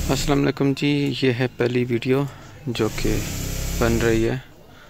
अस्सलाम वालेकुम जी। ये है पहली वीडियो जो कि बन रही है।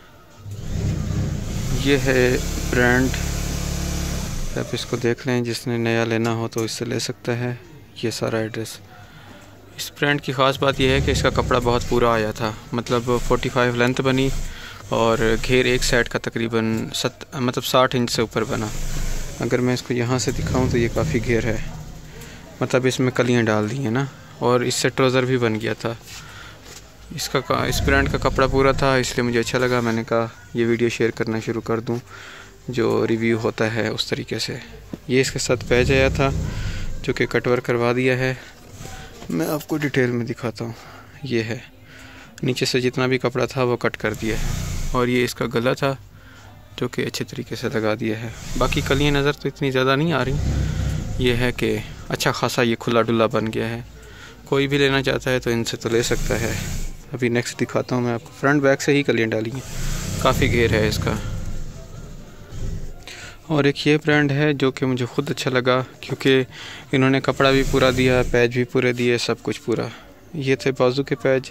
ये है ब्रांड, आप इसको देख लें, जिसने नया लेना हो तो इससे ले सकता है। ये सारा एड्रेस। इस ब्रांड की ख़ास बात यह है कि इसका कपड़ा बहुत पूरा आया था, मतलब 45 लेंथ बनी और घेर एक साइड का तकरीबन 60 इंच से ऊपर बना। अगर मैं इसको यहाँ से दिखाऊं तो ये काफ़ी घेर है, मतलब इसमें कलियाँ डाल दी हैं ना, और इससे ट्राउज़र भी बन गया था। इस ब्रांड का कपड़ा पूरा था, इसलिए मुझे अच्छा लगा। मैंने कहा ये वीडियो शेयर करना शुरू कर दूं, जो रिव्यू होता है उस तरीके से। ये इसके साथ पैच आया था जो कि कटवर करवा दिया है। मैं आपको डिटेल में दिखाता हूँ। ये है, नीचे से जितना भी कपड़ा था वो कट कर दिया है, और ये इसका गला था जो कि अच्छे तरीके से लगा दिया है। बाकी कलियाँ नज़र तो इतनी ज़्यादा नहीं आ रही। ये है कि अच्छा खासा ये खुला डुला बन गया है। कोई भी लेना चाहता है तो इनसे तो ले सकता है। अभी नेक्स्ट दिखाता हूँ मैं आपको। फ्रंट बैक से ही कलियाँ डाली हैं, काफ़ी घेर है इसका। और एक ये ब्रांड है जो कि मुझे ख़ुद अच्छा लगा, क्योंकि इन्होंने कपड़ा भी पूरा दिया, पैच भी पूरे दिए, सब कुछ पूरा। ये थे बाजू के पैच,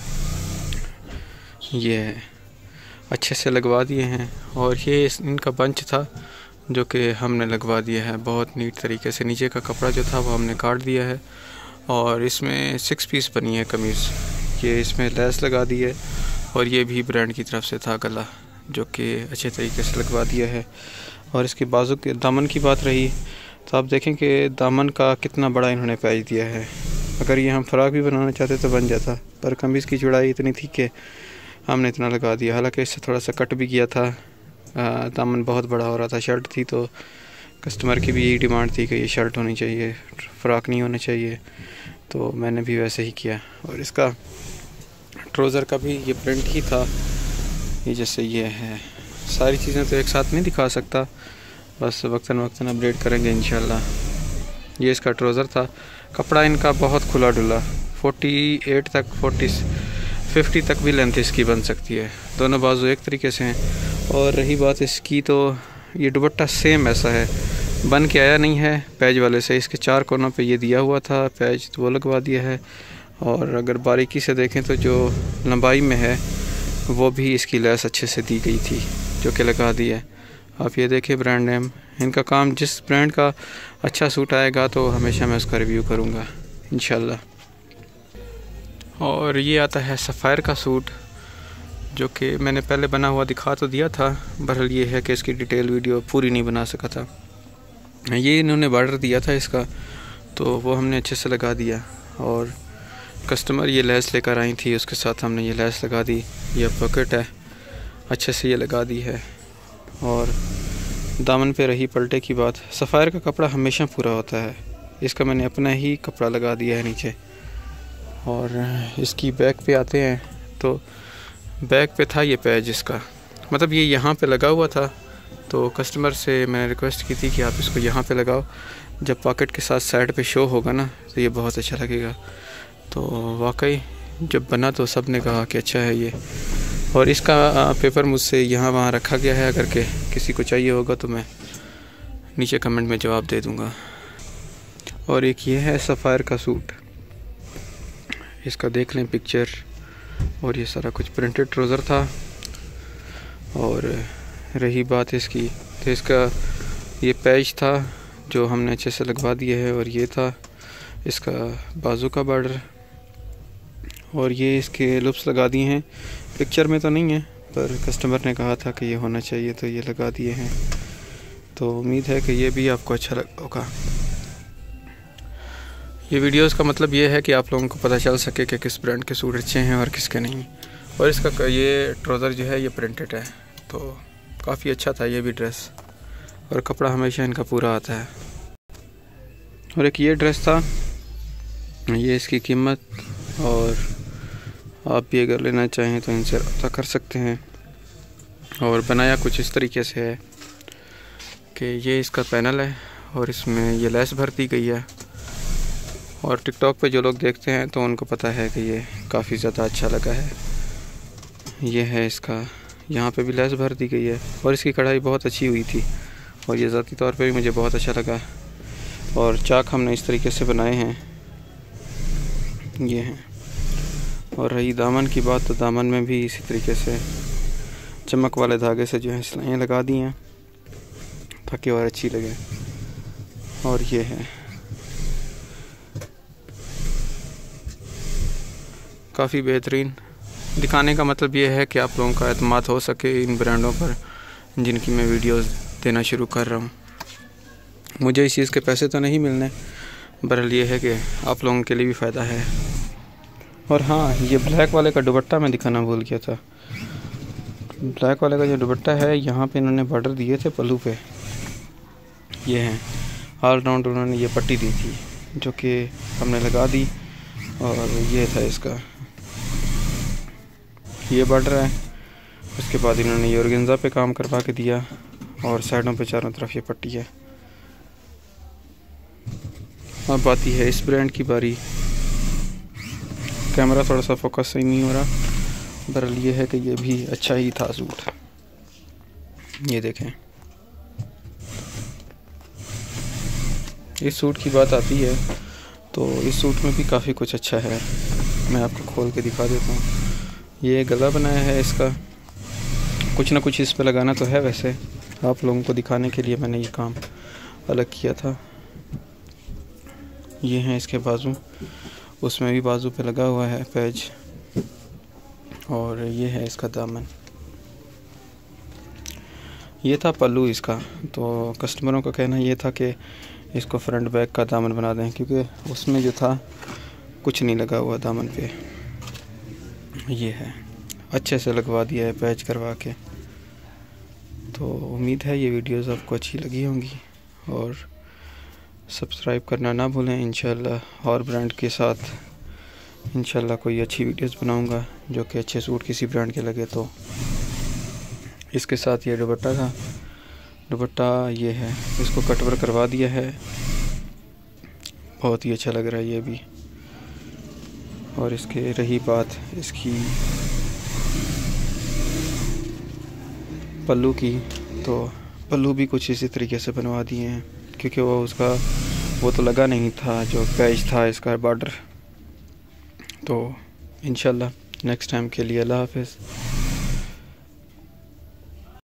ये अच्छे से लगवा दिए हैं। और ये इनका बंच था जो कि हमने लगवा दिया है बहुत नीट तरीके से। नीचे का कपड़ा जो था वो हमने काट दिया है, और इसमें 6 पीस बनी है कमीज़। ये इसमें लेस लगा दी है, और ये भी ब्रांड की तरफ से था गला, जो कि अच्छे तरीके से लगवा दिया है। और इसके बाजू के दामन की बात रही तो आप देखें कि दामन का कितना बड़ा इन्होंने पैच दिया है। अगर ये हम फ्रॉक भी बनाना चाहते तो बन जाता, पर कमीज़ की चौड़ाई इतनी थी कि हमने इतना लगा दिया। हालांकि इससे थोड़ा सा कट भी किया था, दामन बहुत बड़ा हो रहा था। शर्ट थी तो कस्टमर की भी यही डिमांड थी कि ये शर्ट होनी चाहिए, फ़्रॉक नहीं होना चाहिए, तो मैंने भी वैसे ही किया। और इसका ट्राउज़र का भी ये प्रिंट ही था। ये जैसे ये है, सारी चीज़ें तो एक साथ नहीं दिखा सकता, बस वक्तन वक्तन अपडेट करेंगे इंशाल्लाह। ये इसका ट्राउज़र था। कपड़ा इनका बहुत खुला डुला, 48 तक 50 तक भी लेंथ इसकी बन सकती है। दोनों बाजू एक तरीके से हैं। और रही बात इसकी, तो ये दुपट्टा सेम ऐसा है, बन के आया नहीं है पैच वाले से। इसके 4 कोनों पे ये दिया हुआ था पैच, तो वो लगवा दिया है। और अगर बारीकी से देखें तो जो लंबाई में है वो भी इसकी लेस अच्छे से दी गई थी, जो कि लगा दी है। आप ये देखें ब्रांड नेम। इनका काम, जिस ब्रांड का अच्छा सूट आएगा तो हमेशा मैं उसका रिव्यू करूँगा इंशाल्लाह। और ये आता है सफ़ायर का सूट, जो कि मैंने पहले बना हुआ दिखा तो दिया था। बहरहाल ये है कि इसकी डिटेल वीडियो पूरी नहीं बना सका था। ये इन्होंने बॉर्डर दिया था इसका, तो वो हमने अच्छे से लगा दिया। और कस्टमर ये लेस लेकर आई थी, उसके साथ हमने ये लेस लगा दी। ये पॉकेट है, अच्छे से ये लगा दी है। और दामन पे रही पलटे की बात, सफ़ायर का कपड़ा हमेशा पूरा होता है। इसका मैंने अपना ही कपड़ा लगा दिया है नीचे। और इसकी बैक पे आते हैं तो बैक पे था ये पैच इसका, मतलब ये यहाँ पे लगा हुआ था। तो कस्टमर से मैंने रिक्वेस्ट की थी कि आप इसको यहाँ पे लगाओ, जब पॉकेट के साथ साइड पे शो होगा ना तो ये बहुत अच्छा लगेगा। तो वाकई जब बना तो सब ने कहा कि अच्छा है ये। और इसका पेपर मुझसे यहाँ वहाँ रखा गया है, अगर के किसी को चाहिए होगा तो मैं नीचे कमेंट में जवाब दे दूँगा। और एक ये है सफ़ायर का सूट, इसका देख लें पिक्चर। और ये सारा कुछ प्रिंटेड ट्राउज़र था। और रही बात इसकी, तो इसका ये पैच था जो हमने अच्छे से लगवा दिया है। और ये था इसका बाजू का बॉर्डर, और ये इसके लुप्स लगा दिए हैं। पिक्चर में तो नहीं है, पर कस्टमर ने कहा था कि ये होना चाहिए तो ये लगा दिए हैं। तो उम्मीद है कि ये भी आपको अच्छा लगा होगा। ये वीडियोस का मतलब ये है कि आप लोगों को पता चल सके कि किस ब्रांड के सूट अच्छे हैं और किसके नहीं। और इसका ये ट्राउज़र जो है ये प्रिंटेड है, तो काफ़ी अच्छा था ये भी ड्रेस। और कपड़ा हमेशा इनका पूरा आता है। और एक ये ड्रेस था, ये इसकी कीमत, और आप भी अगर लेना चाहें तो इनसे रब्ता कर सकते हैं। और बनाया कुछ इस तरीके से है कि ये इसका पैनल है और इसमें ये लेस भर दी गई है। और टिकटॉक पे जो लोग देखते हैं तो उनको पता है कि ये काफ़ी ज़्यादा अच्छा लगा है। ये है इसका, यहाँ पे भी लेस भर दी गई है, और इसकी कढ़ाई बहुत अच्छी हुई थी। और ये ज़ाती तौर पे भी मुझे बहुत अच्छा लगा। और चाक हमने इस तरीके से बनाए हैं, ये हैं। और रही दामन की बात, तो दामन में भी इसी तरीके से चमक वाले धागे से जो है सिलाइयाँ लगा दी हैं ताकि और अच्छी लगे। और ये है काफ़ी बेहतरीन। दिखाने का मतलब ये है कि आप लोगों का एतमाद हो सके इन ब्रांडों पर जिनकी मैं वीडियोस देना शुरू कर रहा हूँ। मुझे इस चीज़ के पैसे तो नहीं मिलने, बहरहाल ये है कि आप लोगों के लिए भी फ़ायदा है। और हाँ, ये ब्लैक वाले का दुपट्टा मैं दिखाना भूल गया था। ब्लैक वाले का जो दुपट्टा है, यहाँ पे इन्होंने बॉर्डर दिए थे पल्लू पे, ये हैं ऑल राउंड उन्होंने ये पट्टी दी थी जो कि हमने लगा दी। और ये था इसका ये बॉर्डर है। उसके बाद इन्होंने ये ऑर्गेन्जा पे काम करवा के दिया और साइडों पे चारों तरफ ये पट्टी है। अब आती है इस ब्रांड की बारी। कैमरा थोड़ा सा फोकस सही नहीं हो रहा, बहरहाल ये है कि ये भी अच्छा ही था सूट। ये देखें, इस सूट की बात आती है तो इस सूट में भी काफ़ी कुछ अच्छा है। मैं आपको खोल के दिखा देता हूँ। ये गला बनाया है इसका, कुछ ना कुछ इस पे लगाना तो है, वैसे आप लोगों को दिखाने के लिए मैंने ये काम अलग किया था। ये हैं इसके बाजू, उसमें भी बाजू पे लगा हुआ है पैच। और ये है इसका दामन। ये था पल्लू इसका। तो कस्टमरों का कहना ये था कि इसको फ्रंट बैक का दामन बना दें, क्योंकि उसमें जो था कुछ नहीं लगा हुआ दामन पे। ये है, अच्छे से लगवा दिया है पैच करवा के। तो उम्मीद है ये वीडियोस आपको अच्छी लगी होंगी और सब्सक्राइब करना ना भूलें। इंशाल्लाह और ब्रांड के साथ इंशाल्लाह कोई अच्छी वीडियोस बनाऊंगा जो कि अच्छे सूट किसी ब्रांड के लगे। तो इसके साथ ये दुपट्टा था, दुपट्टा ये है, इसको कटवर करवा दिया है, बहुत ही अच्छा लग रहा है ये भी। और इसके रही बात इसकी पल्लू की, तो पल्लू भी कुछ इसी तरीके से बनवा दिए हैं, क्योंकि वो तो लगा नहीं था जो पैच था इसका बॉर्डर। तो इंशाल्लाह नेक्स्ट टाइम के लिए अल्लाह हाफ़िज़।